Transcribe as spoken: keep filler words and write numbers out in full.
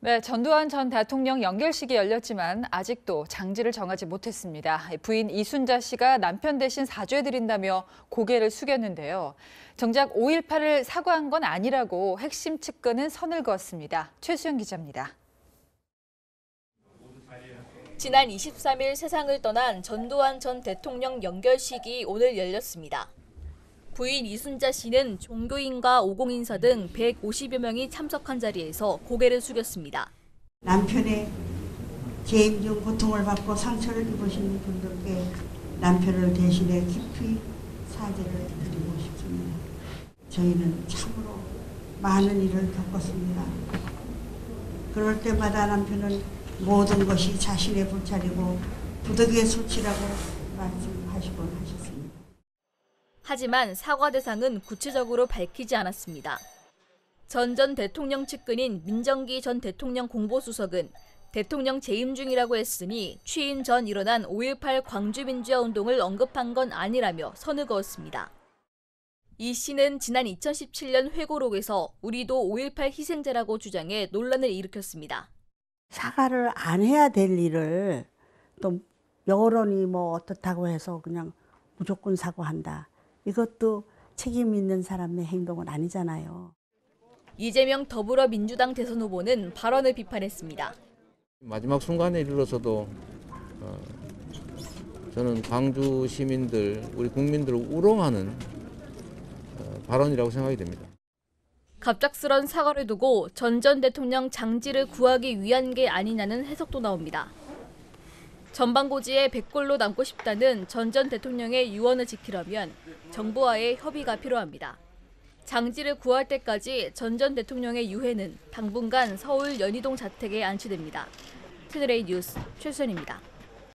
네, 전두환 전 대통령 연결식이 열렸지만 아직도 장지를 정하지 못했습니다. 부인 이순자 씨가 남편 대신 사죄드린다며 고개를 숙였는데요. 정작 오일팔을 사과한 건 아니라고 핵심 측근은 선을 그었습니다. 최수영 기자입니다. 지난 이십삼 일 세상을 떠난 전두환 전 대통령 연결식이 오늘 열렸습니다. 부인 이순자 씨는 종교인과 오공인사 등 백오십여 명이 참석한 자리에서 고개를 숙였습니다. 남편의 재임 중 고통을 받고 상처를 입으신 분들께 남편을 대신해 깊이 사죄를 드리고 싶습니다. 저희는 참으로 많은 일을 겪었습니다. 그럴 때마다 남편은 모든 것이 자신의 불찰이고 부득이의 소치라고 말씀하시곤 하셨습니다. 하지만 사과 대상은 구체적으로 밝히지 않았습니다. 전 전 대통령 측근인 민정기 전 대통령 공보수석은 대통령 재임 중이라고 했으니 취임 전 일어난 오일팔 광주민주화 운동을 언급한 건 아니라며 선을 그었습니다. 이 씨는 지난 이천십칠 년 회고록에서 우리도 오일팔 희생자라고 주장해 논란을 일으켰습니다. 사과를 안 해야 될 일을 또 여론이 뭐 어떻다고 해서 그냥 무조건 사과한다. 이것도 책임 있는 사람의 행동은 아니잖아요. 이재명 더불어민주당 대선 후보는 발언을 비판했습니다. 마지막 순간에 이르러서도 어, 저는 광주 시민들, 우리 국민들을 우롱하는 어, 발언이라고 생각이 됩니다. 갑작스런 사과를 두고 전 전 대통령 장지를 구하기 위한 게 아니냐는 해석도 나옵니다. 전반고지에 백골로 남고 싶다는 전 전 대통령의 유언을 지키려면 정부와의 협의가 필요합니다. 장지를 구할 때까지 전 전 대통령의 유해는 당분간 서울 연희동 자택에 안치됩니다. 채널A 뉴스 최수연입니다.